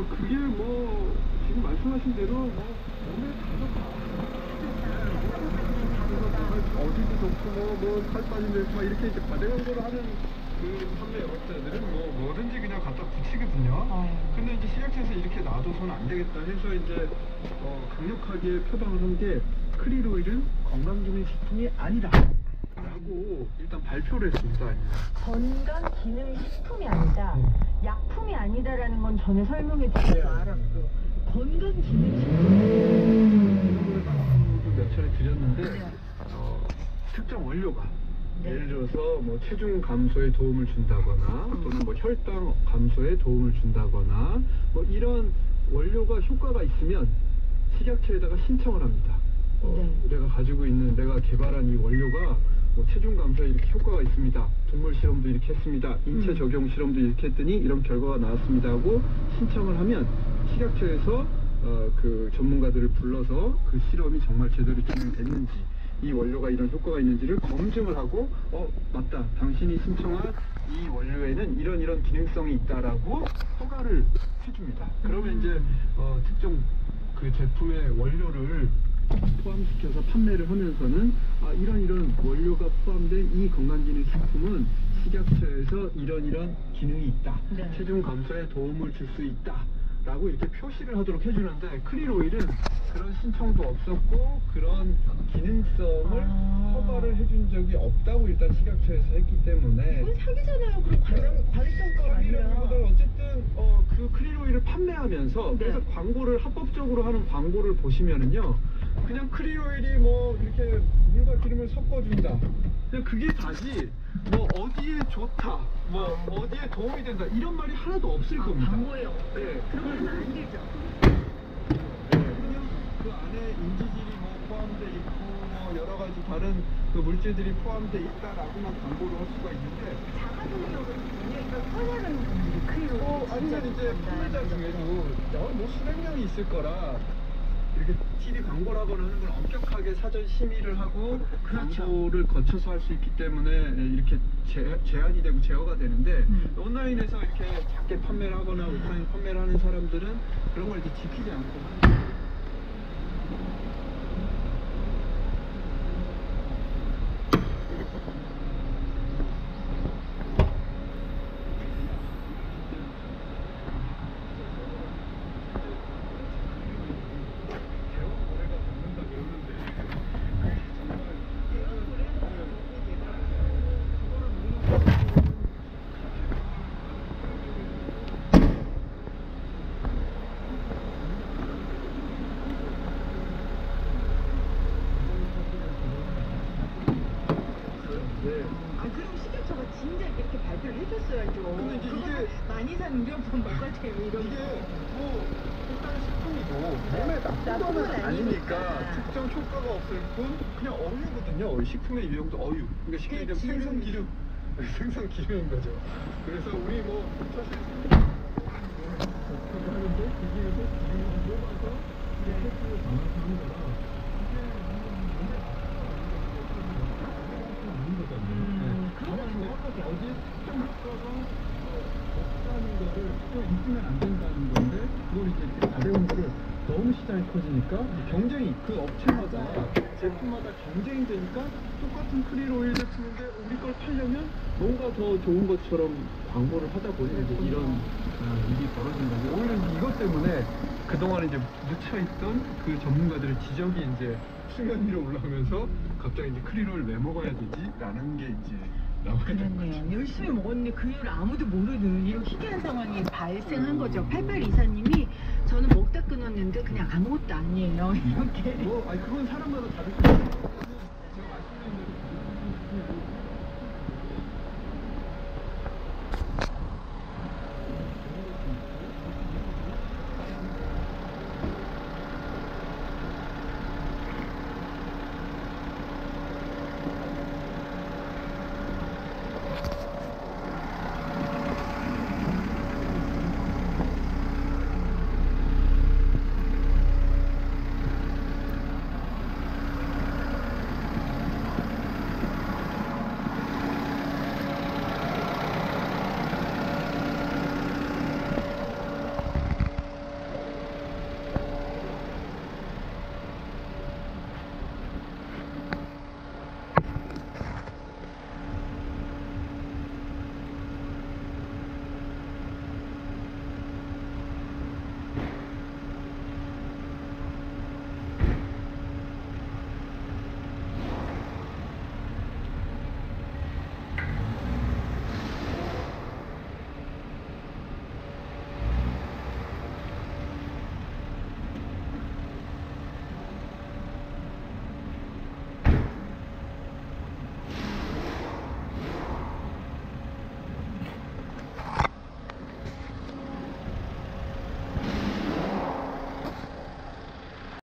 그러니까 그게 뭐 지금 말씀하신 대로 뭐 몸에 다 좋다. 어디도 좋고 뭐살 빠진데 막 이렇게 이제 과대광고를 하는 그 판매 업체들은 뭐 뭐든지 그냥 갖다 붙이거든요. 근데 이제 식약처에서 이렇게 놔둬서는 안 되겠다 해서 이제 강력하게 표방을 한 게 크릴 오일은 건강기능식품이 아니다 라고 일단 발표를 했습니다. 건강기능식품이 아니다, 약품이 아니다라는 건 전에 설명해 주셔서 알았고, 건강기능식품 이거를 방송도 몇 차례 드렸는데 특정 원료가 예를 들어서 뭐 체중 감소에 도움을 준다거나 또는 뭐 혈당 감소에 도움을 준다거나 뭐 이런 원료가 효과가 있으면 식약처에다가 신청을 합니다. 내가 가지고 있는, 내가 개발한 이 원료가 뭐 체중 감소에 이렇게 효과가 있습니다. 동물 실험도 이렇게 했습니다. 인체 적용 실험도 이렇게 했더니 이런 결과가 나왔습니다 하고 신청을 하면 식약처에서 그 전문가들을 불러서 그 실험이 정말 제대로 진행됐는지, 이 원료가 이런 효과가 있는지를 검증을 하고 맞다, 당신이 신청한 이 원료에는 이런 기능성이 있다라고 허가를 해줍니다. 그러면 이제 특정 그 제품의 원료를 포함시켜서 판매를 하면서는 이런 원료가 포함된 이 건강기능식품은 식약처에서 이런 기능이 있다, 체중 감소에 도움을 줄 수 있다 라고 이렇게 표시를 하도록 해주는데, 크릴 오일은 그런 신청도 없었고 그런 기능성을 허가를 해준 적이 없다고 일단 식약처에서 했기 때문에 이건 사기잖아요. 그럼 과일성과 아니라. 어쨌든 그 크릴 오일을 판매하면서 그래서 광고를 합법적으로 하는 광고를 보시면은요, 그냥 크릴 오일이 뭐 이렇게 물과 기름을 섞어준다, 그냥 그게 다지 뭐 어디에 좋다, 뭐 어디에 도움이 된다 이런 말이 하나도 없을 겁니다. 광고예요. 네. 그러면 안 되죠. 그냥 그 안에 인지질이 뭐 포함돼 있고 뭐 여러 가지 다른 그 물질들이 포함돼 있다라고만 광고를 할 수가 있는데, 자가동력을 편하는 분들이 크리로 아니면 이제 판매자 중에도 뭐 수백 명이 있을 거라 이렇게 TV 광고라거나 하는 걸 엄격하게 사전 심의를 하고 광고를 거쳐서 할 수 있기 때문에 이렇게 제한이 되고 제어가 되는데, 온라인에서 이렇게 작게 판매를 하거나 오프라인 판매를 하는 사람들은 그런 걸 이제 지키지 않고 하는 거예요. 그럼 식약처가 진작 이렇게 발표를 해줬어야죠. 근데 이제 이게 많이 산 의료품 먹어줘요 이런 이게 거. 뭐 일단 식품이고 몸에 나쁜 건 아니니까 특정 효과가 없을 뿐 그냥 어유거든요. 식품의 유형도 어유. 그러니까 쉽게 얘기하면 생선 기름, 생선 기름인 거죠. 그래서 우리 뭐 사실 하는데 기계에서 기름을 뽑아서 이게 세포를 담아서 하는 거라 어디 특정 효과가 없다는 거를 또 있으면 안 된다는 건데, 그걸 이제 가벼운거를 너무 시장이 커지니까 경쟁이, 그 업체마다 제품마다 경쟁이 되니까 똑같은 크릴 오일 제품인데 우리 걸 팔려면 뭔가 더 좋은 것처럼 광고를 하다 보니 이제 이런 일이 벌어진다. 오히려 이것 때문에 그동안 이제 묻혀있던 그 전문가들의 지적이 이제 수면 위로 올라오면서 갑자기 이제 크릴 오일 왜 먹어야 되지? 라는 게 이제 나오게 된 거죠. 그렇네요. 열심히 먹었는데 그 이유를 아무도 모르는 이런 희귀한 상황이 발생한 거죠. 8824님이 저는 먹다 끊었는데 그냥 아무것도 아니에요. 이렇게. 뭐, 아니 그건 사람마다 다를 수 있어요.